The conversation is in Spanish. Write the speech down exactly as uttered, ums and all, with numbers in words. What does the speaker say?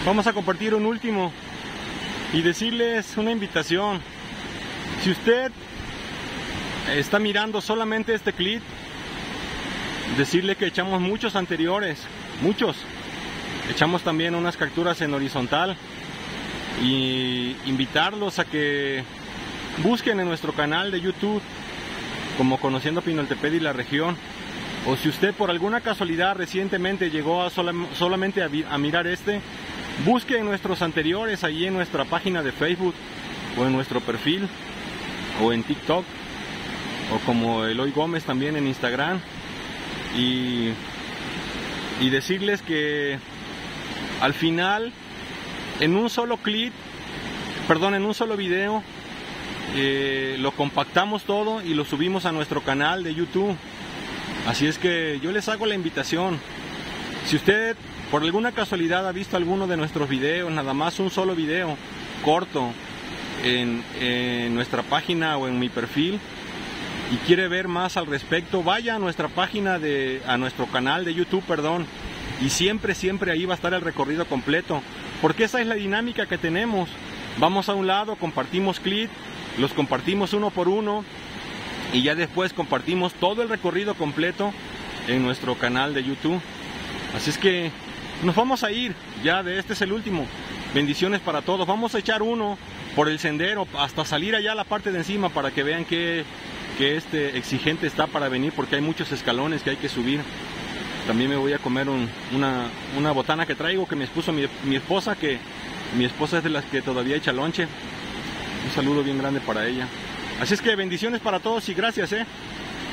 Vamos a compartir un último y decirles una invitación. Si usted está mirando solamente este clip, decirle que echamos muchos anteriores, muchos. Echamos también unas capturas en horizontal y invitarlos a que busquen en nuestro canal de YouTube como Conociendo Pinoltepec y la Región. O si usted por alguna casualidad recientemente llegó a sola, solamente a, a mirar este, busque en nuestros anteriores ahí en nuestra página de Facebook o en nuestro perfil o en TikTok o como Eloy Gómez también en Instagram y, y decirles que al final en un solo clip, perdón, en un solo video eh, lo compactamos todo y lo subimos a nuestro canal de YouTube. Así es que yo les hago la invitación. Si usted por alguna casualidad ha visto alguno de nuestros videos, nada más un solo video corto en, en nuestra página o en mi perfil y quiere ver más al respecto, vaya a nuestra página de, a nuestro canal de YouTube, perdón, y siempre, siempre ahí va a estar el recorrido completo, porque esa es la dinámica que tenemos. Vamos a un lado, compartimos clip, los compartimos uno por uno y ya después compartimos todo el recorrido completo en nuestro canal de YouTube. Así es que nos vamos a ir, ya de este es el último. Bendiciones para todos. Vamos a echar uno por el sendero hasta salir allá a la parte de encima para que vean que, que este exigente está para venir, porque hay muchos escalones que hay que subir. También me voy a comer un, una, una botana que traigo que me puso mi, mi esposa, que mi esposa es de las que todavía echa lonche. Un saludo bien grande para ella. Así es que bendiciones para todos y gracias, eh.